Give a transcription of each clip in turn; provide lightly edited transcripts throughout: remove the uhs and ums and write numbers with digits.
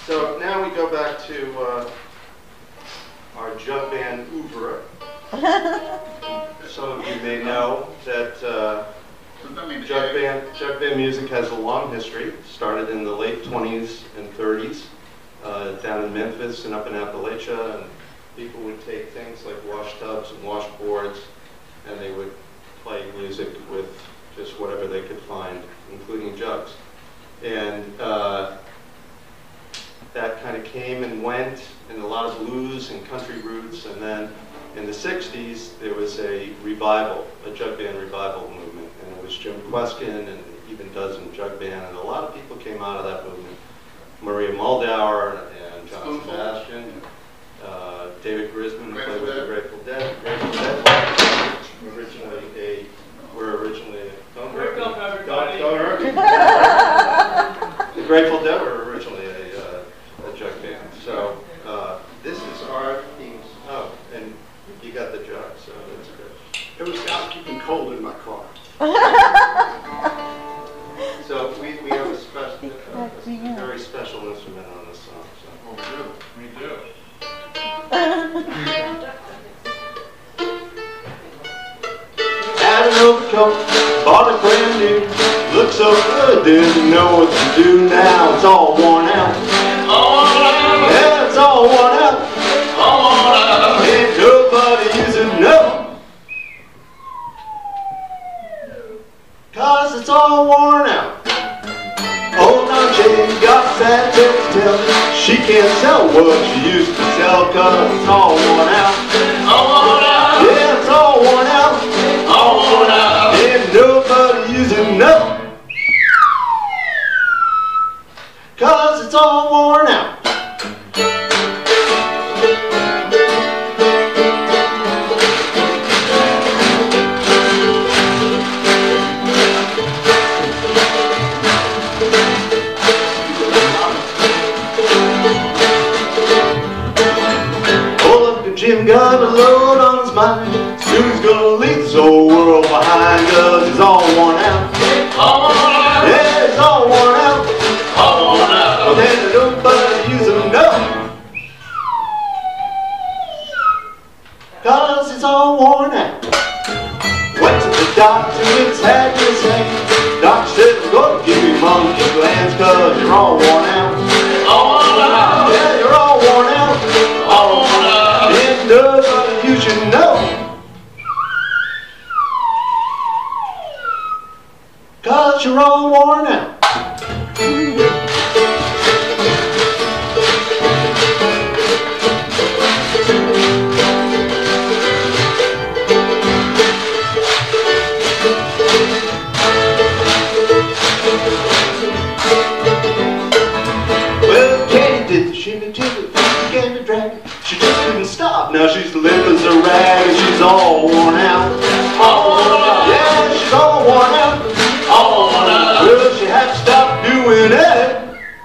So now we go back to our jug band oeuvre. Some of you may know that jug band music has a long history. Started in the late 20s and 30s down in Memphis and up in Appalachia, and people would take things like wash tubs and washboards, and they would play music with just whatever they could find, including jugs. And that kind of came and went, and a lot of blues and country roots, and then in the 60s there was a revival, a jug band revival movement, and it was Jim Kweskin and even Dozen Jug Band, and a lot of people came out of that movement. Maria Muldaur and John Sebastian, David Grisman, who played with the Grateful Dead. Grateful Dead were originally don't hurt me. The Grateful Dead were originally a jug band. So this is our theme. Oh, and you got the jug, so that's good. It was out keeping cold in my car. So we have a very special instrument on this song. So. Oh, really? We do. Had an overcoat, bought it brand new. Looked so good, didn't know what to do now. It's all worn out. Yeah, it's all worn out. Ain't nobody using no. 'Cause it's all worn out. Old Aunt Jane got fat tales to tell. She can't sell what she used to sell, 'cause it's all worn out. Yeah, it's all worn out. Ain't nobody using no. 'Cause it's all worn out. Jim got a load on his mind. Soon he's gonna leave this old world behind, 'cause he's all worn out. Yeah, he's all worn out. Well, then nobody use him, no. 'Cause he's all worn out. Went to the doctor, it's had his hand. Doctor said, I'm gonna give you monkey glands, 'cause you're all worn out. Yeah, you're all worn out. Nobody you should know. 'Cause you're all worn out. Well, Katie did the shimmy ticket, began to drag. She just couldn't stop. Now she's limp as a rag, and she's all worn out. Yeah, she's all worn out. Well, she had to stop doing it.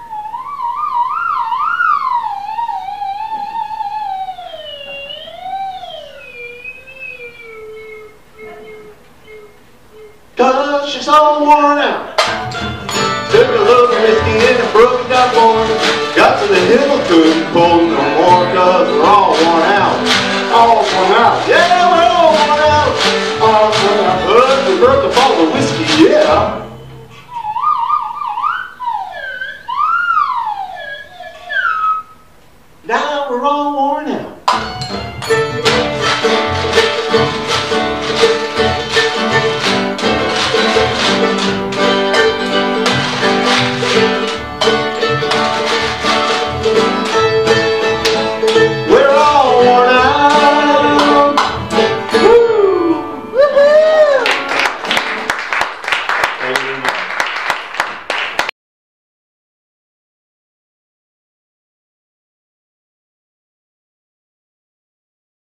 Cause she's all worn out. Took a little whiskey and it broke it down for her. Got to the hill, couldn't pull no more, 'cause we're all worn out. All worn out. Yeah, we're all worn out. All worn out. But we broke up all the whiskey, yeah. Now we're all worn out.